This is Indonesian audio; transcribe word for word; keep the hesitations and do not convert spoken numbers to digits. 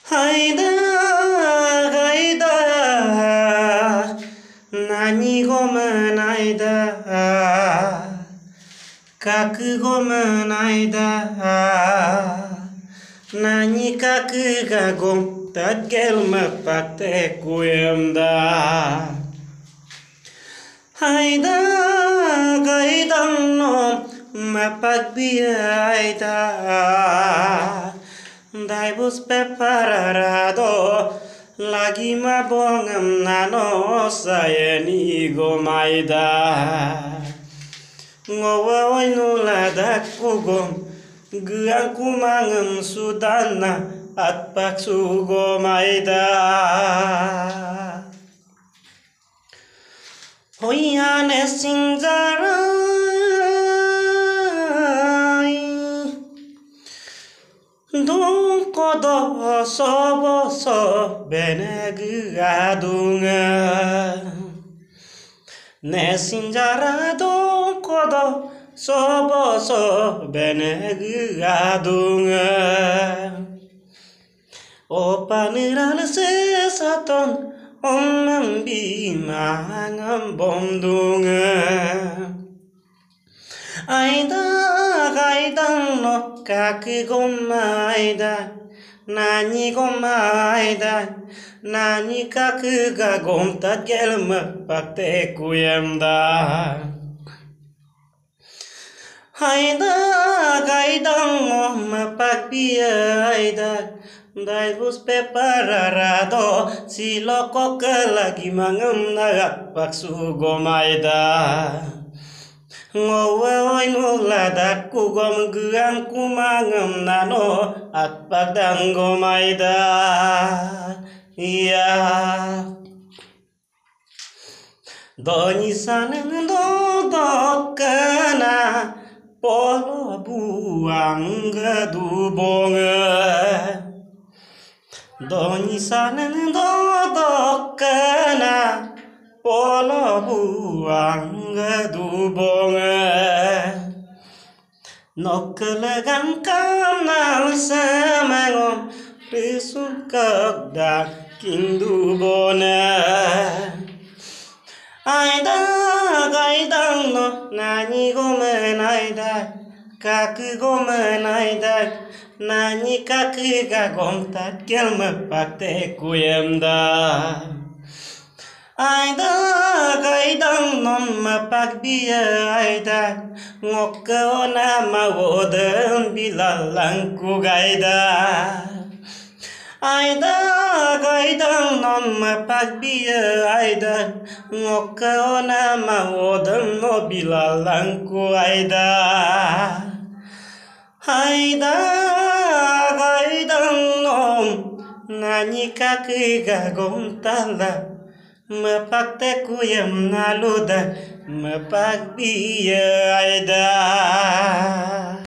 Hayda, hayda, nani gomen ayda, kakı gomen ayda, nani kakı gagom, tat gelme pakte kuyemda. Hayda, hayda no, mapak biya ayda. Dai bus preparado lagi mabongem nano saya ni gomaida ngowa nulada kugom guang kumangem sudana atpak su gomaida hoyane singjara Dong kodo sobo so benegu adunga Ne sinjara dong kodo sobo so benegu adunga Opa niran se saton omam bimangam bomdunga Aida gaidang no kaki gomaida nani gomaida nani kaki gagom tat gelme pakte kuyemda Aida gaidang no mapak biaida dai bus preparado si loko lagi mangem nagat paksu gomaida Ngowe nuladak ku gom guang ku mangem nano at pagdang gomaida iya Doni saneng dodok kena polo buang gedubonge Doni saneng dodok kena polo buang gedubonge Nokelegan kanal semengom Risuk kegdak kindubone Aida gaidang no nani gomen aida Kaki gomen aida Nani kaki gagom tat gelme pakte kuyemda Aida gaidang non mapak biya aida ngokke ona mawoden bilalang ku gaida Aida gaidang non mapak biya aida ngokke ona mawoden no bilalang ku aida Aida gaidang non nani kaki gagom tala Mepakte kuyem naluda, mepak biya aida.